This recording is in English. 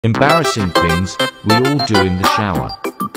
Embarrassing things we all do in the shower.